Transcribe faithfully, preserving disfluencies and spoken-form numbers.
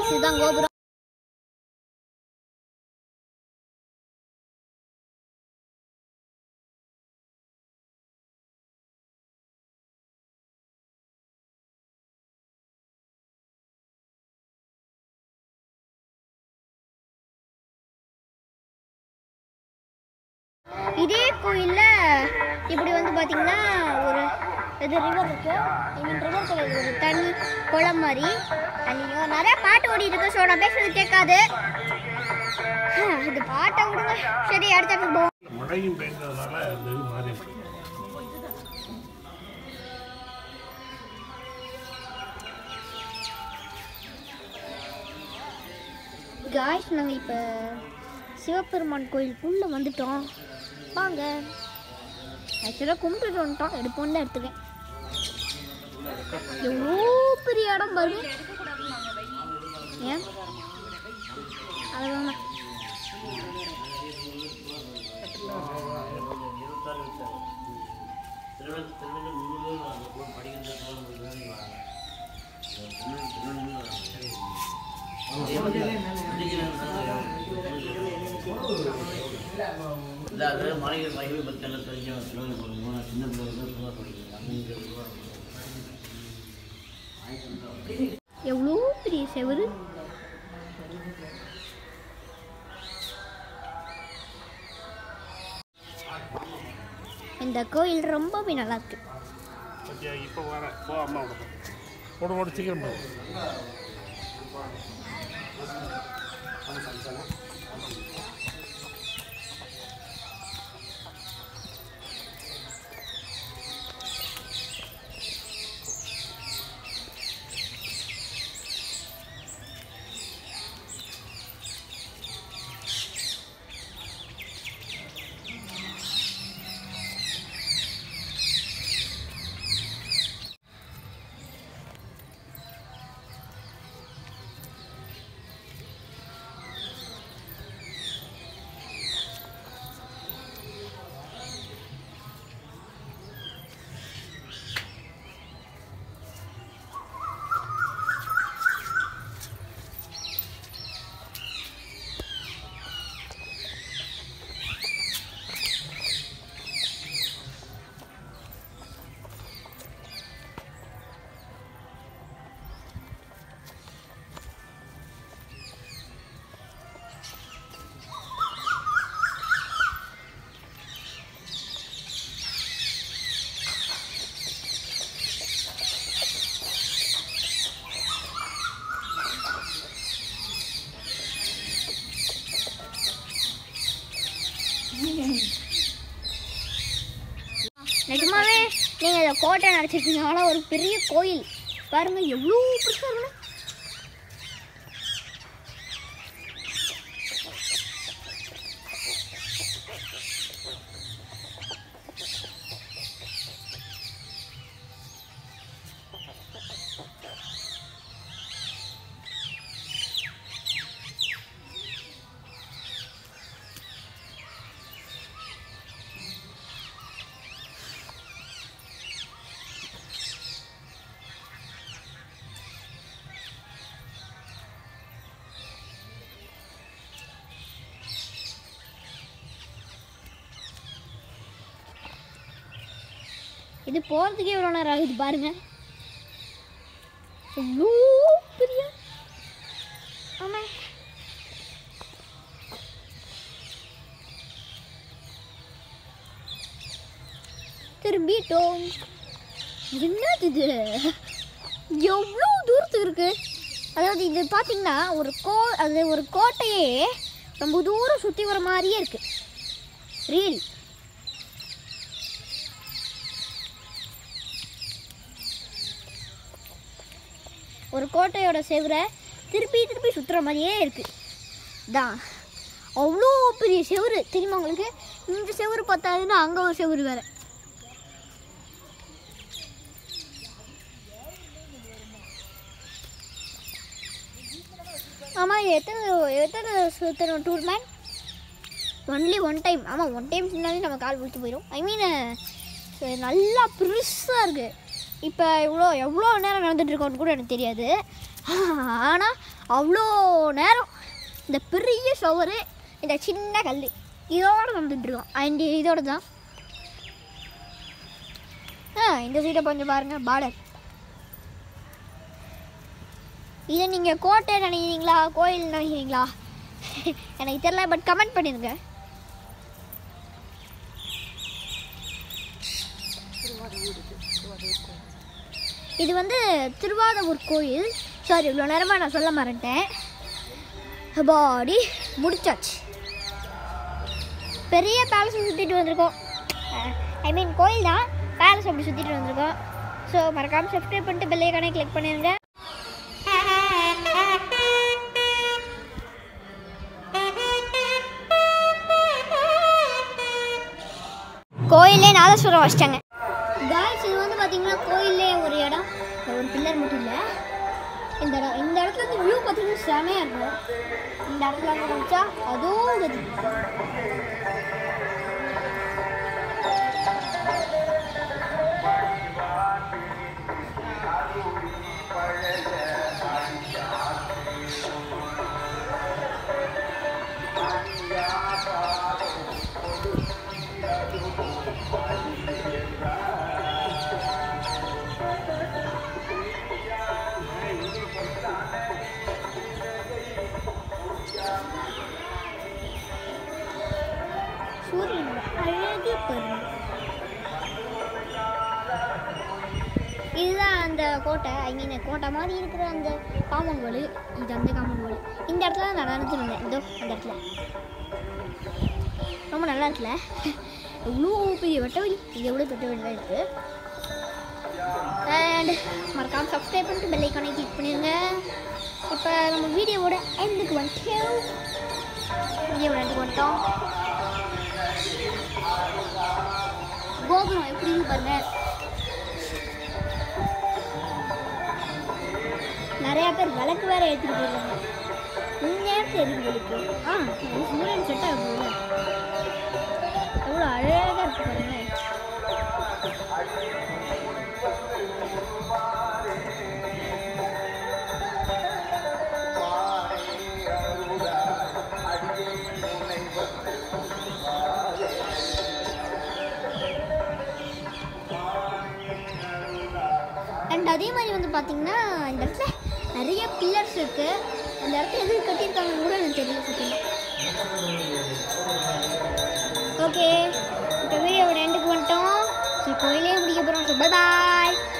Guys இதுதான் கோபுரம். இதே கோயில்ல இப்படி வந்து பாத்தீங்கன்னா ஒரு இது ரிவர் இருக்கு. ஐ மீன் ரிவர் கிடையாது, ஒரு தண்ணி குளம் மாதிரி. ஐயோ நிறைய பாட்டு ஓடி இருக்கு. ஸோ நான் பேசுறது கேட்காது. இந்த பாட்டை விடுங்க. சரி அடுத்த இடத்துக்கு போவோம். மழையும் பெய்ததுனால அது மாறி காய்ஸ் நாங்கள் இப்போ சிவபெருமான் கோயிலுக்குள்ளே வந்துட்டோம். வாங்க. ஆக்சுவலாக கும்பிட்டு வந்துட்டோம். எடுப்போன்னு தான் எடுத்துக்கேன். எவ்வளோ பெரிய இடம் பாருங்க. ஏன் அதுதாங்க எவ்வளோ பெரிய செவரு. இந்த கோயில் ரொம்பவே நல்லா இருக்கு. இப்போ வர போ அம்மா ஓட ஓட சீக்கிரம் போ. நிஜமாவே நீங்கள் இதை கோட்டை நினச்சிருக்கீங்க. ஆனால் ஒரு பெரிய கோயில் பாருங்க எவ்வளோ பெருசாக இருக்குன்னு. இது போகிறதுக்கே எவ்வளோ நேரம் ஆகுது பாருங்க. எவ்வளோ பெரிய. ஆமாம் திரும்பிட்டோம். என்னது இது? எவ்வளோ தூரத்துக்கு இருக்கு. அதாவது இது பார்த்தீங்கன்னா ஒரு கோ அது ஒரு கோட்டையே ரொம்ப தூரம் சுற்றி வர மாதிரியே இருக்கு. ரியலி ஒரு கோட்டையோட செவரை திருப்பி திருப்பி சுற்றுற மாதிரியே இருக்குது. தான் அவ்வளோ பெரிய செவரு தெரியுமா உங்களுக்கு? இந்த செவரு பார்த்தாதுன்னா அங்கே ஒரு செவரு வேறு. ஆமாம் எத்தனை எத்தனை சுற்றணும் tour man? Only one time. ஆமாம் ஒன் டைம் சொன்னாலே நம்ம கால் விழுத்து போயிடும். ஐ மீன் நல்லா பெருசாக இருக்குது. இப்போ இவ்வளோ எவ்வளோ நேரம் நடந்துகிட்ருக்கோன்னு கூட எனக்கு தெரியாது. ஆனால் அவ்வளோ நேரம் இந்த பெரிய ஷவரு இந்த சின்ன கல் இதோடு நடந்துகிட்ருக்கோம். அண்ட் இதோடு தான் ஆ இந்த சைடை கொஞ்சம் பாருங்கள், பார்டர். இதை நீங்கள் கோட்டை நினைக்கிறீங்களா கோயில் நினைக்கிறீங்களா எனக்கு தெரியல, பட் கமெண்ட் பண்ணிடுங்க. இது வந்து திருவாதூர் கோயில். சாரி, இவ்வளோ நேரமாக நான் சொல்ல மறந்துட்டேன். பாடி முடிச்சாச்சு. பெரிய பேலஸ் சுற்றிட்டு வந்திருக்கோம். ஐ மீன் கோயில் தான், பேலஸ் அப்படி சுற்றிட்டு வந்திருக்கோம். ஸோ மறக்காமல் சப்ஸ்கிரைப் பண்ணிட்டு பெல் ஐகானை கிளிக் பண்ணிடுங்க. கோயிலே நாதஸ்வரம் வச்சிட்டாங்க. காய்ஸ், இது வந்து பார்த்தீங்கன்னா கோயிலே ஒரு இடம், ஒரு பில்லர் மட்டும் இல்லை. இந்த இடம் இந்த இடத்துல வந்து வியூ பார்த்தீங்கன்னா செமையாக இருக்கும். இந்த இடத்துல வந்து வச்சா அதுவும் கதி. சூரியனோட அழகு பாருங்க. இதுதான் அந்த கோட்டை. ஐ மீன் கோட்டை மாதிரி இருக்கிற அந்த காமன் கோல். இது அந்த காமன் கோல். இந்த இடத்துல நான் நடந்துட்டு இருந்தேன். இதோ அந்த இடத்துல ரொம்ப நல்லா இருக்குல்ல. எவ்வளோ பெரிய வெட்ட வெளி, இது எவ்வளோ பெட்ட வெளியாக இருக்குது. அண்ட் மறக்காமல் சப்ஸ்கிரைப் பண்ணிட்டு பெல் ஐகானை கிளிக் பண்ணிடுங்க. இப்போ நம்ம வீடியோவோட எண்டுக்கு வந்துட்டோம். வீடியோவோட எண்டுக்கு வந்துட்டோம். கோபுரம் எப்படி பாருங்க. நிறைய பேர் விளக்கு வேற ஏற்றிட்டு போயிருக்காங்க. இந்த நேரத்தில் எதுக்கு விளக்கு? ஆ சூரியன் செட் ஆகும். எவ்வளோ அழகாக இருக்கு பாருங்க. அண்ட் அதே மாதிரி வந்து பார்த்தீங்கன்னா இந்த இடத்துல நிறைய பில்லர்ஸ் இருக்குது. அந்த இடத்துல எதுக்கு கட்டியிருக்காங்கன்னு கூட எனக்கு தெரியல சுற்றில. ஓகே, இப்போ வீடியோவோட எண்டுக்கு வந்துட்டோம். ஸோ கோயிலே முடிக்க போகிறோம். ஸோ பை பாய்.